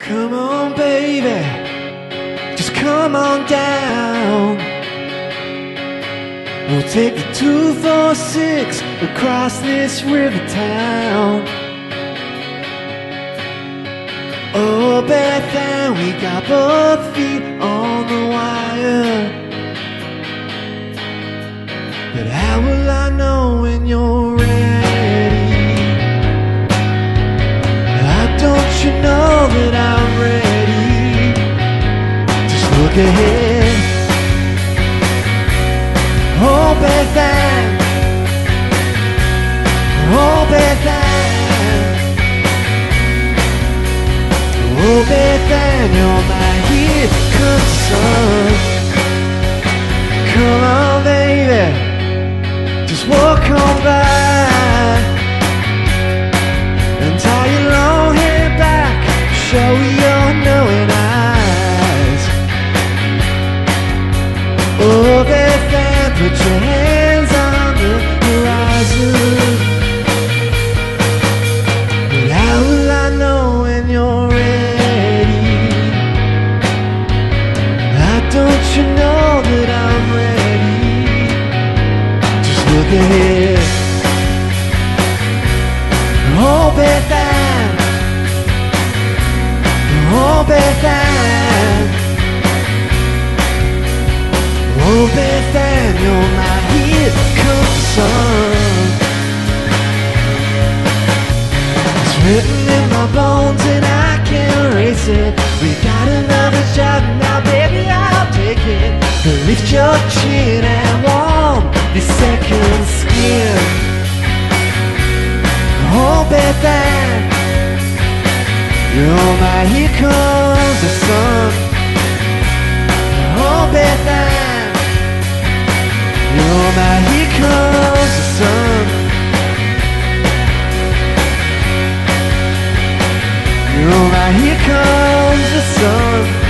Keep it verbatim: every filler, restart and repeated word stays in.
Come on, baby, just come on down. We'll take the two four six across this river town. Oh, Beth-Anne, we got both feet on the wire. But how will I know when you're ready? Don't you know that I'm ready? Just look ahead. Oh, Beth-Anne, oh, Beth-Anne, oh, Beth-Anne, you're my here comes sun. Come on, baby, just walk on by and tie your long hair back, show your knowing eyes. Oh, Beth-Anne, put your hands on the horizon. But how will I know when you're ready? How don't you know that I'm ready? Just look ahead. Oh, Beth-Anne, oh, Beth-Anne, oh, Beth-Anne, you're my here comes sun. It's written in my bones and I can't erase it. We got another job now, baby, I'll take it. Lift your chin and warm this second skin. Oh, Beth-Anne, you're my here comes the sun. Oh, Beth-Anne, you're my here comes the sun. You're my here comes the sun.